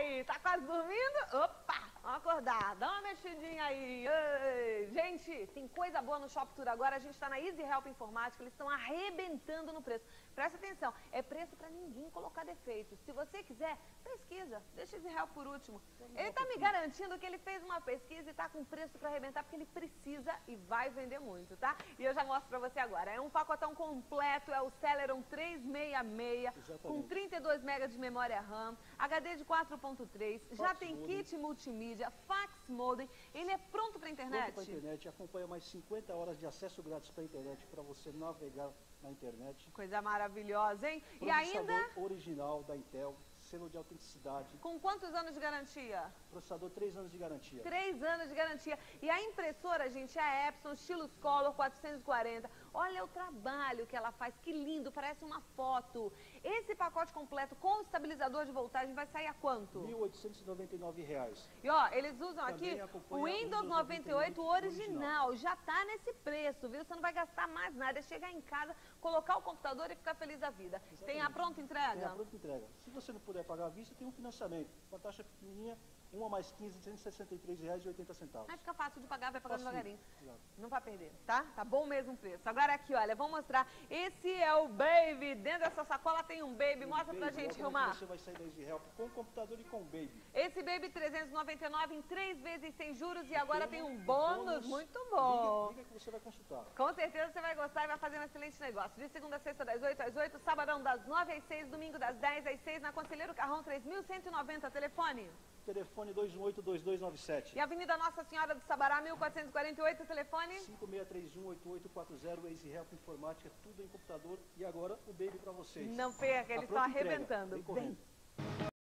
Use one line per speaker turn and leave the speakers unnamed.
aí? Tá quase dormindo? Opa! Vamos acordar, dá uma mexidinha aí. Ei. Gente, tem coisa boa no Shoptour agora. A gente tá na Easy Help Informática, eles estão arrebentando no preço. Presta atenção, é preço pra ninguém colocar defeitos. Se você quiser, pesquisa, deixa Easy Help por último. Ele tá me garantindo que ele fez uma pesquisa e tá com preço pra arrebentar, porque ele precisa e vai vender muito, tá? E eu já mostro pra você agora. É um pacotão completo, é o Celeron 366, com 32 MB de memória RAM, HD de 4.3, já tem kit multimídia, fax modem, ele é pronto para internet?
Pronto para internet, acompanha mais 50 horas de acesso grátis para internet, para você navegar na internet.
Coisa maravilhosa, hein? E ainda...
original da Intel, selo de autenticidade.
Com quantos anos de garantia?
Processador, 3 anos de garantia.
3 anos de garantia. E a impressora, gente, é a Epson Stylus Color 440. Olha o trabalho que ela faz, que lindo, parece uma foto. Esse pacote completo com estabilizador de voltagem vai sair a quanto?
R$ 1.899.
E ó, eles usam aqui o
Windows
Windows 98 original. Já tá nesse preço, viu? Você não vai gastar mais nada. É chegar em casa, colocar o computador e ficar feliz da vida. Exatamente. Tem a pronta entrega?
Tem a pronta entrega. Se você não puder pagar à vista, tem um financiamento. Uma taxa pequenininha, 1 mais 15, R$ 163,80.
Vai ficar fácil de pagar, vai pagar devagarinho.
Exato.
Não vai perder, tá? Tá bom mesmo o preço. Agora aqui, olha, vamos mostrar. Esse é o Baby. Dentro dessa sacola tem um Baby. Mostra pra gente, Rilmar.
Você vai sair da Easy Help com o computador e com o Baby.
Esse Baby 399 em 3 vezes sem juros e agora tem um bônus muito bom.
Liga que você vai consultar.
Com certeza você vai gostar e vai fazer um excelente negócio. De segunda a sexta, das 8 às 8, sabadão das 9 às 6, domingo das 10 às 6, na Conselheiro Carrão 3190. Telefone?
Telefone 218-2297.
E Avenida Nossa Senhora do Sabará, 1448, telefone?
5631-8840, Easy Help Informática, tudo em computador. E agora o Baby para vocês.
Não perca, eles estão arrebentando.
Vem correndo.